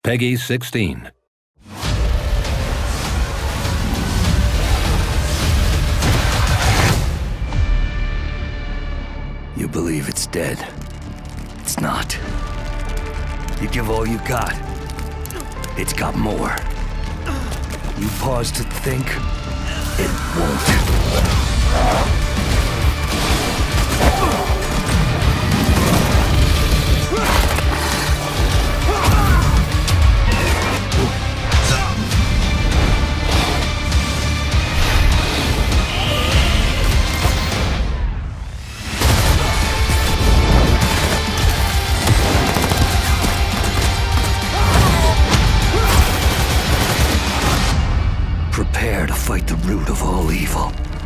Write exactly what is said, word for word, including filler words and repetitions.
Peggy sixteen. You believe it's dead. It's not. You give all you got. It's got more. You pause to think. It won't. Prepare to fight the root of all evil.